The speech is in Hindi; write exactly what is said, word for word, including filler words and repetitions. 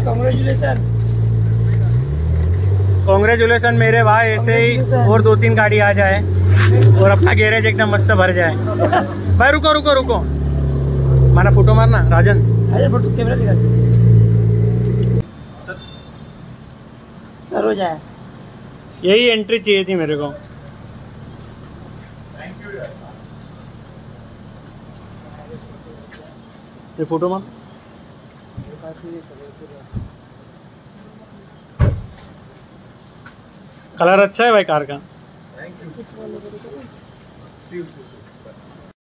कांग्रेचुलेसन कांग्रेचुलेसन मेरे भाई, ऐसे ही और दो तीन गाड़ी आ जाए और अपना गैरेज एकदम मस्त भर जाए। भाई रुको रुको रुको, माना फोटो मारना राजन। अरे फोटो कैमरा दिखा सर हो जाए। यही एंट्री चाहिए थी मेरे को। ये फोटो मार। कलर अच्छा है भाई कार का।